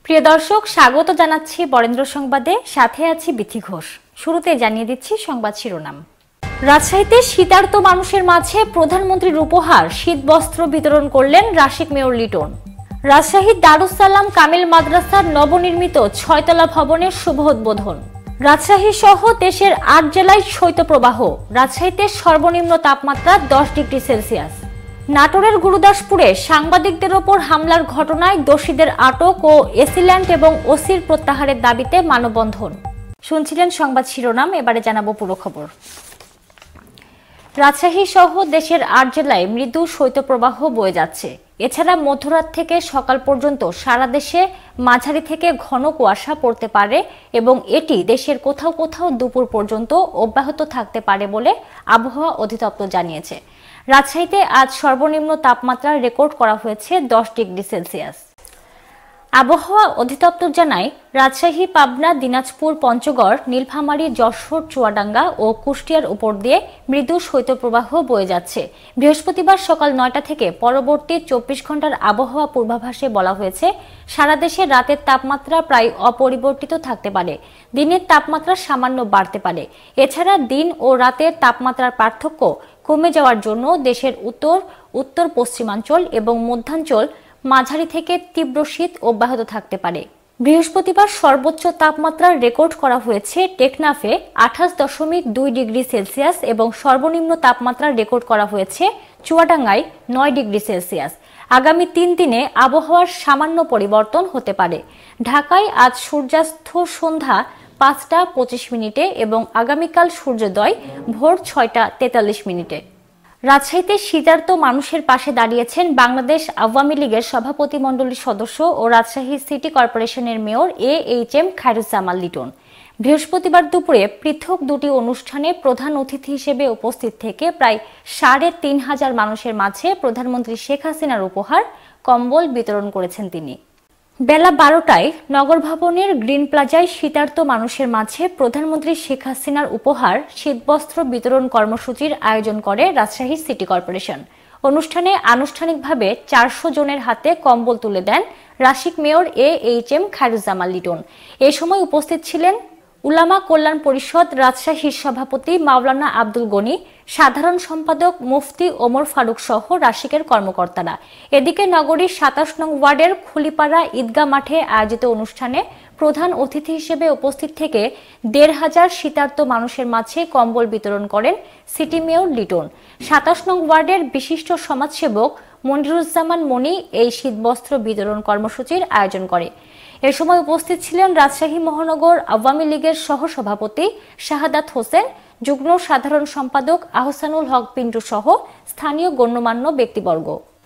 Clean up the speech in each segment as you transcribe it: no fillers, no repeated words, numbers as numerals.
প্রিয় দর্শক, স্বাগত জানাচ্ছি বরেন্দ্র সংবাদে। সাথে আছি বিথি ঘোষ। শুরুতে জানিয়ে দিচ্ছি সংবাদ শিরোনাম। রাজশাহীতে শীতার্ত মানুষের মাঝে প্রধানমন্ত্রীর উপহার শীতবস্ত্র বিতরণ করলেন রাশিক মেয়র লিটন। রাজশাহীর দারুস সালাম কামিল মাদ্রাসার নবনির্মিত 6তলা ভবনের শুভ উদ্বোধন। রাজশাহী সহ দেশের 8 জেলায় শৈত্যপ্রবাহ। রাজশাহীতে সর্বনিম্ন তাপমাত্রা 10 ডিগ্রি সেলসিয়াস। নাটোরের গুরুদাসপুরে সাংবাদিকদের ওপর হামলার ঘটনায় দোষীদের আটক ও এসিল্যান্ড এবং ওসির প্রত্যাহারের দাবিতে মানববন্ধন। শুনছিলেন সংবাদ শিরোনাম, এবারে জানাবো পুরো খবর। রাজশাহী সহ দেশের 8 জেলায় মৃদু শৈত্যপ্রবাহ বয়ে যাচ্ছে। এছাড়া মধ্যরাত থেকে সকাল পর্যন্ত সারা দেশে মাঝারি থেকে ঘন কুয়াশা পড়তে পারে এবং এটি দেশের কোথাও কোথাও দুপুর পর্যন্ত অব্যাহত থাকতে পারে বলে আবহাওয়া অধিদপ্তর জানিয়েছে। রাজশাহীতে আজ সর্বনিম্ন তাপমাত্রা রেকর্ড করা হয়েছে 10 ডিগ্রি সেলসিয়াস। আবহাওয়া অধিদপ্তর জানায়, রাজশাহী, পাবনা, দিনাজপুর, পঞ্চগড়, নীলফামারী, যশোর, চুয়াডাঙ্গা ও কুষ্টিয়ার উপর দিয়ে মৃদু শৈত্যপ্রবাহ বয়ে যাচ্ছে। বৃহস্পতিবার সকাল 9টা থেকে পরবর্তী 24 ঘন্টার আবহাওয়া পূর্বাভাসে বলা হয়েছে, সারা দেশে রাতের তাপমাত্রা প্রায় অপরিবর্তিত থাকতে পারে, দিনের তাপমাত্রা সামান্য বাড়তে পারে। এছাড়া দিন ও রাতের তাপমাত্রার পার্থক্য কমে যাওয়ার জন্য দেশের উত্তর পশ্চিমাঞ্চল এবং মধ্যাঞ্চল মাঝারি থেকে তীব্র শীত অব্যাহত থাকতে পারে। বৃহস্পতিবার সর্বোচ্চ তাপমাত্রা রেকর্ড করা হয়েছে টেকনাফে 28.2 ডিগ্রি সেলসিয়াস এবং সর্বনিম্ন তাপমাত্রা রেকর্ড করা হয়েছে চুয়াডাঙ্গায় 9 ডিগ্রি সেলসিয়াস। আগামী 3 দিনে আবহাওয়ার সামান্য পরিবর্তন হতে পারে। ঢাকায় আজ সূর্যাস্ত সন্ধ্যা 5টা 25 মিনিটে এবং আগামীকাল সূর্যোদয় ভোর 6টা 43 মিনিটে। রাজশাহীতে শীতার্ত মানুষের পাশে দাঁড়িয়েছেন বাংলাদেশ আওয়ামী লীগের সভাপতিমণ্ডলীর সদস্য ও রাজশাহী সিটি কর্পোরেশনের মেয়র AHM খায়রুজ্জামান লিটন। বৃহস্পতিবার দুপুরে পৃথক দুটি অনুষ্ঠানে প্রধান অতিথি হিসেবে উপস্থিত থেকে প্রায় 3,500 মানুষের মাঝে প্রধানমন্ত্রী শেখ হাসিনার উপহার কম্বল বিতরণ করেছেন তিনি। বেলা 12টায় নগর ভবনের গ্রিন প্লাজায় শীতার্ত মানুষের মাঝে প্রধানমন্ত্রী শেখ হাসিনার উপহার শীতবস্ত্র বিতরণ কর্মসূচির আয়োজন করে রাজশাহী সিটি কর্পোরেশন। অনুষ্ঠানে আনুষ্ঠানিকভাবে 400 জনের হাতে কম্বল তুলে দেন রাশিক মেয়র AHM খায়রুজ্জামান লিটন। এ সময় উপস্থিত ছিলেন উলামা কল্যাণ পরিষদ রাজশাহীর সভাপতি মাওলানা আব্দুল গনি, সাধারণ সম্পাদক মুফতি ওমর ফারুক সহ রাশিকের কর্মকর্তারা। এদিকে নগরীর 27 নং ওয়ার্ডের খুলিপাড়া ঈদগাহ মাঠে আয়োজিত অনুষ্ঠানে প্রধান অতিথি হিসেবে উপস্থিত থেকে 1,500 শীতার্ত মানুষের মাঝে কম্বল বিতরণ করেন সিটি মেয়র লিটন। 27 নং ওয়ার্ডের বিশিষ্ট সমাজসেবক মনিরুজ্জামান মনি এই শীতবস্ত্র বিতরণ কর্মসূচির আয়োজন করে। এ সময় উপস্থিত ছিলেন রাজশাহী মহানগর আওয়ামী লীগের সহসভাপতি শাহাদাত হোসেন, যুগ্ম সাধারণ সম্পাদক আহসানুল হক পিন্টু সহ স্থানীয় গণ্যমান্য ব্যক্তিবর্গ।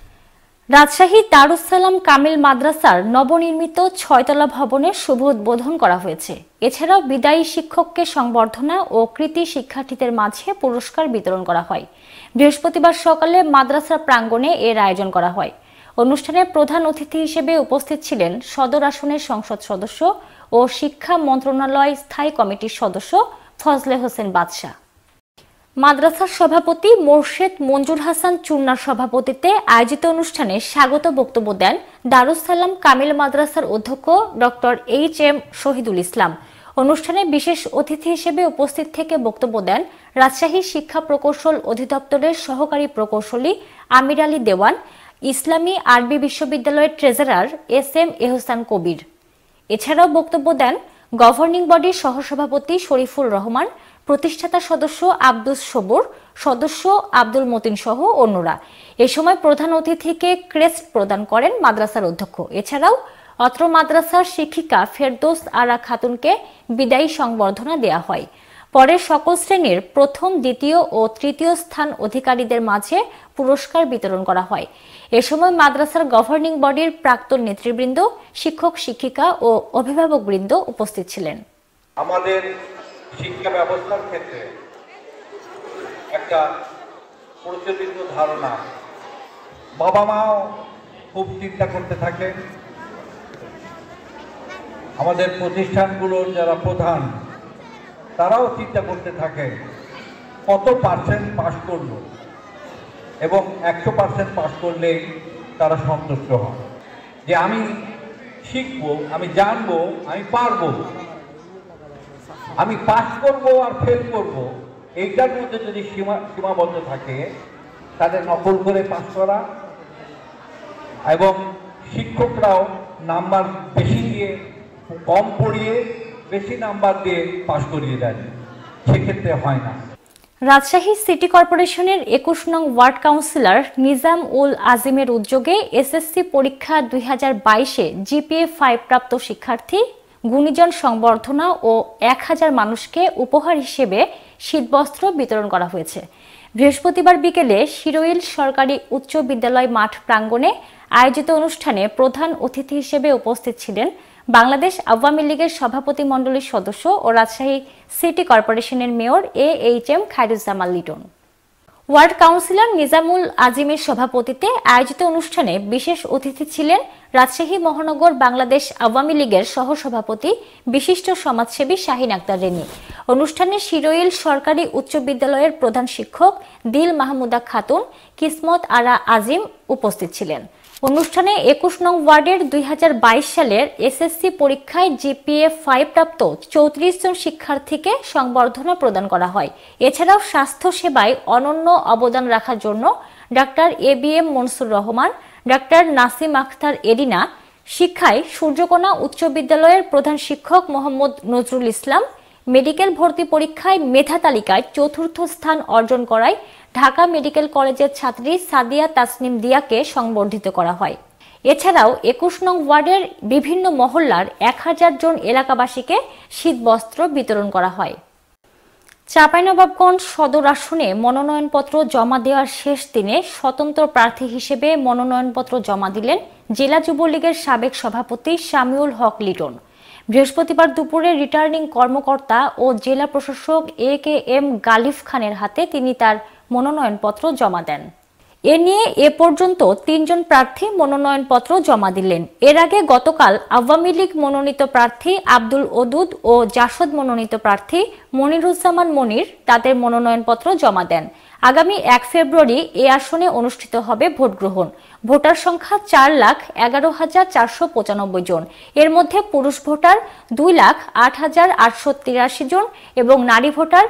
রাজশাহী দারুস সালাম কামিল মাদ্রাসার নবনির্মিত 6তলা ভবনের শুভ উদ্বোধন করা হয়েছে। এছাড়াও বিদায়ী শিক্ষককে সংবর্ধনা ও কৃতি শিক্ষার্থীদের মাঝে পুরস্কার বিতরণ করা হয়। বৃহস্পতিবার সকালে মাদ্রাসার প্রাঙ্গণে এর আয়োজন করা হয়। অনুষ্ঠানে প্রধান অতিথি হিসেবে উপস্থিত ছিলেন সদর আসনের সংসদ সদস্য ও শিক্ষা মন্ত্রণালয় স্থায়ী কমিটির সদস্য ফজলে হোসেন বাদশাহ। মাদ্রাসার সভাপতি মোর্শেদ মঞ্জুর হাসান চুন্নার সভাপতিত্বে আয়োজিত অনুষ্ঠানে স্বাগত বক্তব্য দেন দারুস সালাম কামিল মাদ্রাসার অধ্যক্ষ ডক্টর HM শহীদুল ইসলাম। অনুষ্ঠানে বিশেষ অতিথি হিসেবে উপস্থিত থেকে বক্তব্য দেন রাজশাহী শিক্ষা প্রকৌশল অধিদপ্তরের সহকারী প্রকৌশলী আমির আলী দেওয়ান, ইসলামী আরবি বিশ্ববিদ্যালয়ের ট্রেজারার SM এহসান কবির। এছাড়াও বক্তব্য দেন গভর্নিং বডির সহসভাপতি শরীফুল রহমান, প্রতিষ্ঠাতা সদস্য আব্দুস সবুর, সদস্য আব্দুল মতিন সহ অন্যরা। এ সময় প্রধান অতিথিকে ক্রেস্ট প্রদান করেন মাদ্রাসার অধ্যক্ষ। এছাড়াও অত্র মাদ্রাসার শিক্ষিকা ফেরদৌস আরা খাতুনকে বিদায়ী সংবর্ধনা দেয়া হয়। পরে সকল শ্রেণীর প্রথম, দ্বিতীয় ও তৃতীয় স্থান অধিকারীদের মাঝে পুরস্কার বিতরণ করা হয়। এ সময় মাদ্রাসার গভর্নিং বডির প্রাক্তন নেতৃবৃন্দ, শিক্ষক শিক্ষিকা ও অভিভাবকবৃন্দ উপস্থিত ছিলেন। আমাদের শিক্ষা ব্যবস্থার ক্ষেত্রে একটা প্রচলিত ধারণা, বাবা মাও খুব চিন্তা করতে থাকে, আমাদের প্রতিষ্ঠানগুলোর যারা প্রধান তারাও চিন্তা করতে থাকে কত পার্সেন্ট পাস করলো এবং 100% পাস করলেই তারা সন্তুষ্ট হন। যে আমি শিখবো, আমি জানবো, আমি পারবো, আমি পাস করব আর ফেল করব, এইটার মধ্যে যদি সীমাবদ্ধ থাকে, তাদের নকল করে পাস করা এবং শিক্ষকরাও নাম্বার বেশি দিয়ে কম পড়িয়ে বেশি নাম্বার দিয়ে পাস করিয়ে দেন, সেক্ষেত্রে হয় না। রাজশাহী সিটি কর্পোরেশনের 21 নং ওয়ার্ড কাউন্সিলর নিজাম উল আজিমের উদ্যোগে এসএসসি পরীক্ষা 2022-এ জিপিএ 5 প্রাপ্ত শিক্ষার্থী, গুণীজন সংবর্ধনা ও 1000 মানুষকে উপহার হিসেবে শীতবস্ত্র বিতরণ করা হয়েছে। বৃহস্পতিবার বিকেলে শিরোইল সরকারি উচ্চ বিদ্যালয় মাঠ প্রাঙ্গণে আয়োজিত অনুষ্ঠানে প্রধান অতিথি হিসেবে উপস্থিত ছিলেন বাংলাদেশ আওয়ামী লীগের সভাপতি মণ্ডলীর সদস্য ও রাজশাহী সিটি কর্পোরেশনের mayor AHM Khairuzzaman Liton. Ward councillor Nizamul আজিমের সভাপতিত্বে আয়োজিত অনুষ্ঠানে বিশেষ অতিথি ছিলেন রাজশাহী মহানগর বাংলাদেশ আওয়ামী লীগের সহসভাপতি বিশিষ্ট সমাজসেবী শাহিন আক্তার রেনী। অনুষ্ঠানে শিরোইল সরকারি উচ্চ বিদ্যালয়ের প্রধান শিক্ষক দিল মাহমুদা খাতুন, কিসমত আরা আজিম উপস্থিত ছিলেন। অনুষ্ঠানে 21 নং ওয়ার্ডের 2022 সালের এসএসসি পরীক্ষায় জিপিএ 5 প্রাপ্ত 34 জন শিক্ষার্থীকে সংবর্ধনা প্রদান করা হয়। এছাড়াও স্বাস্থ্য সেবায় অনন্য অবদান রাখার জন্য doctor ABM Mansur Rahman, doctor Nasim Akhtar Erina, শিক্ষায় সূর্যকোনা উচ্চ বিদ্যালয়ের প্রধান শিক্ষক মোহাম্মদ নজরুল ইসলাম, মেডিকেল ভর্তি পরীক্ষায় মেধা তালিকায় 4র্থ স্থান অর্জন করায় ঢাকা মেডিকেল কলেজের ছাত্রী সাদিয়া তাসনিম দিয়াকে সংবর্ধিত করা হয়। এছাড়াও 21 নং ওয়ার্ডের বিভিন্ন মহল্লার 1000 জন এলাকাবাসীকে শীতবস্ত্র বিতরণ করা হয়। চাঁপাইনবাবগঞ্জ সদর আসনে মনোনয়নপত্র জমা দেওয়ার শেষ দিনে স্বতন্ত্র প্রার্থী হিসেবে মনোনয়নপত্র জমা দিলেন জেলা যুবলীগের সাবেক সভাপতি শামিউল হক লিটন। বৃহস্পতিবার দুপুরে রিটার্নিং কর্মকর্তা ও জেলা প্রশাসক AKM গালিফ খানের হাতে তিনি তার মনোনয়নপত্র জমা দেন। এ নিয়ে এ পর্যন্ত 3 জন প্রার্থী মনোনয়নপত্র জমা দিলেন। এর আগে গতকাল আওয়ামী লীগ মনোনীত প্রার্থী আব্দুল ওদুদ ও জাসদ মনোনীত প্রার্থী মনিরুজ্জামান মনির তাদের মনোনয়নপত্র জমা দেন। আগামী 1 ফেব্রুয়ারি এ আসনে অনুষ্ঠিত হবে ভোট গ্রহণ। ভোটার সংখ্যা 4,11,495 জন। এর মধ্যে পুরুষ ভোটার 2,08,883 জন এবং নারী ভোটার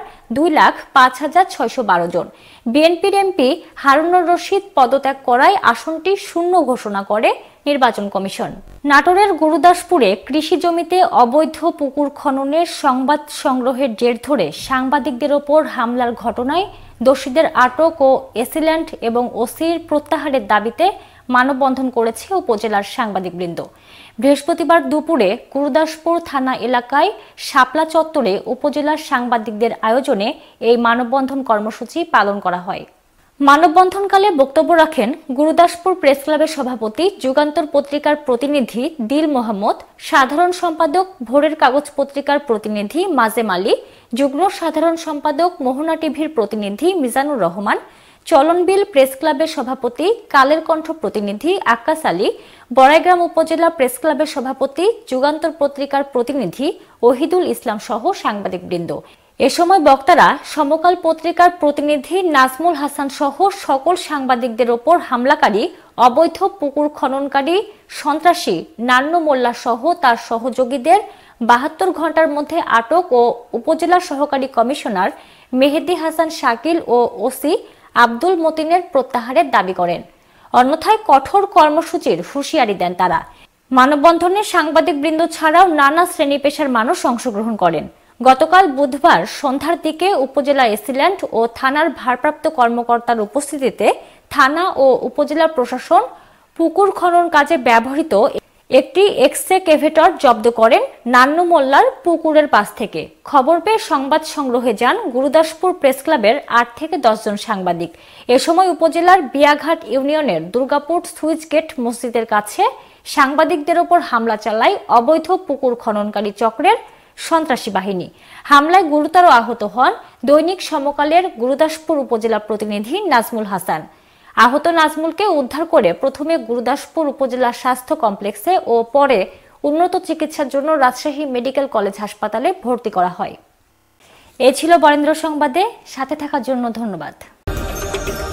2,05,612 জন। বিএনপির এমপি হারুনুর রশিদ পদত্যাগ করায় আসনটি শূন্য ঘোষণা করে নির্বাচন কমিশন। নাটোরের গুরুদাসপুরে কৃষি জমিতে অবৈধ পুকুর খননের সংবাদ সংগ্রহের জের ধরে সাংবাদিকদের ওপর হামলার ঘটনায় দোষীদের আটক ও এসিল্যান্ড এবং ওসির প্রত্যাহারের দাবিতে মানববন্ধন করেছে উপজেলার সাংবাদিকবৃন্দ। বৃহস্পতিবার দুপুরে গুরুদাসপুর থানা এলাকায় শাপলা চত্বরে উপজেলার সাংবাদিকদের আয়োজনে এই মানববন্ধন কর্মসূচি পালন করা হয়। মানববন্ধনকালে বক্তব্য রাখেন গুরুদাসপুর প্রেস ক্লাবের সভাপতি, যুগান্তর পত্রিকার প্রতিনিধি দিল মোহাম্মদ, সাধারণ সম্পাদক ভোরের কাগজ পত্রিকার প্রতিনিধি মাজেম আলী, যুগ্ম সাধারণ সম্পাদক মোহনা টিভির প্রতিনিধি মিজানুর রহমান, চলনবিল প্রেস ক্লাবের সভাপতি, কালের কণ্ঠ প্রতিনিধি আক্কাস আলী, বড়াইগ্রাম উপজেলা প্রেস ক্লাবের সভাপতি, যুগান্তর পত্রিকার প্রতিনিধি ওহিদুল ইসলাম সহ সাংবাদিকবৃন্দ। এ সময় বক্তারা সমকাল পত্রিকার প্রতিনিধি নাজমুল হাসান সহ সকল সাংবাদিকদের ওপর হামলাকারী, অবৈধ পুকুর খননকারী, সন্ত্রাসী নান্নু মোল্লা সহ তার সহযোগীদের 72 ঘন্টার মধ্যে আটক ও উপজেলা সহকারী কমিশনার মেহেদী হাসান শাকিল ও ওসি আব্দুল মতিনের প্রত্যাহারের দাবি করেন। অন্যথায় কঠোর কর্মসূচির হুঁশিয়ারি দেন তারা। মানববন্ধনে সাংবাদিকবৃন্দ ছাড়াও নানা শ্রেণী পেশার মানুষ অংশগ্রহণ করেন। গতকাল বুধবার সন্ধ্যার দিকে উপজেলা এসিল্যান্ড ও থানার ভারপ্রাপ্ত কর্মকর্তার উপস্থিতিতে থানা ও উপজেলা প্রশাসন পুকুর খনন কাজে ব্যবহৃত একটি এক্সকেভেটর জব্দ করেন নান্নু মোল্লার পুকুরের পাশ থেকে। খবর পেয়ে সংবাদ সংগ্রহে যান গুরুদাসপুর প্রেস ক্লাবের 8 থেকে 10 জন সাংবাদিক। এ সময় উপজেলার বিয়াঘাট ইউনিয়নের দুর্গাপুর সুইচ গেট মসজিদের কাছে সাংবাদিকদের ওপর হামলা চালায় অবৈধ পুকুর খননকারী চক্রের সন্ত্রাসী বাহিনী। হামলায় গুরুতর আহত হন দৈনিক সমকালের গুরুদাসপুর উপজেলা প্রতিনিধি নাজমুল হাসান। আহত নাজমুলকে উদ্ধার করে প্রথমে গুরুদাসপুর উপজেলা স্বাস্থ্য কমপ্লেক্সে ও পরে উন্নত চিকিৎসার জন্য রাজশাহী মেডিকেল কলেজ হাসপাতালে ভর্তি করা হয়। এ ছিল বরেন্দ্র সংবাদে, সাথে থাকার জন্য ধন্যবাদ।